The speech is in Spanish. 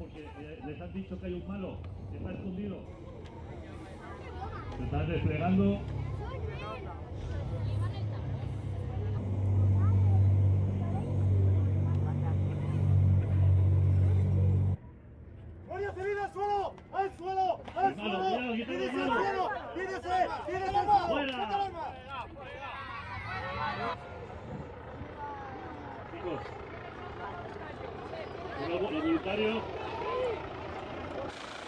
porque les han dicho que hay un malo, que está escondido. Se están desplegando. ¡Guardia civil al suelo! ¡Al suelo! ¡Al suelo! ¡Tírese al suelo! ¡Tírese! ¡Tírese al suelo! ¡Fuera! Chicos, los voluntarios.